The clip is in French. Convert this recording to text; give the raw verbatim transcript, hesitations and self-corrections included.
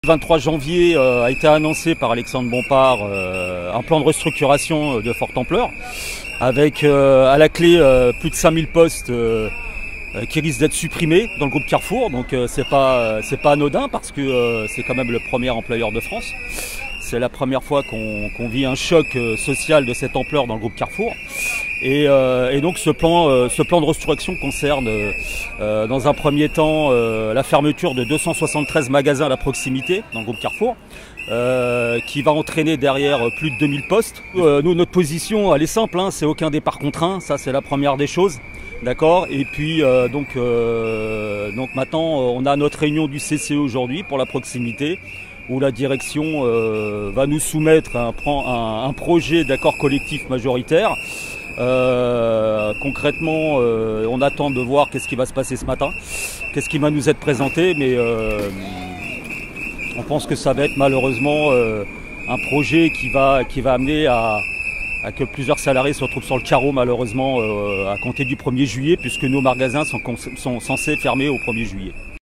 Le vingt-trois janvier euh, a été annoncé par Alexandre Bompard euh, un plan de restructuration de forte ampleur avec euh, à la clé euh, plus de cinq mille postes euh, qui risquent d'être supprimés dans le groupe Carrefour. Donc euh, c'est pas, c'est pas anodin parce que euh, c'est quand même le premier employeur de France. C'est la première fois qu'on qu'on vit un choc euh, social de cette ampleur dans le groupe Carrefour. Et, euh, et donc ce plan, euh, ce plan de restructuration concerne euh, dans un premier temps euh, la fermeture de deux cent soixante-treize magasins à la proximité dans le groupe Carrefour, euh, qui va entraîner derrière plus de deux mille postes. Euh, nous, notre position, elle est simple, hein, c'est aucun départ contraint, ça c'est la première des choses. D'accord. Et puis euh, donc, euh, donc maintenant on a notre réunion du C C E aujourd'hui pour la proximité, où la direction euh, va nous soumettre un, un, un projet d'accord collectif majoritaire. Euh, concrètement, euh, on attend de voir qu'est-ce qui va se passer ce matin, qu'est-ce qui va nous être présenté, mais euh, on pense que ça va être malheureusement euh, un projet qui va, qui va amener à, à que plusieurs salariés se retrouvent sur le carreau malheureusement euh, à compter du premier juillet, puisque nos magasins sont, sont censés fermer au premier juillet.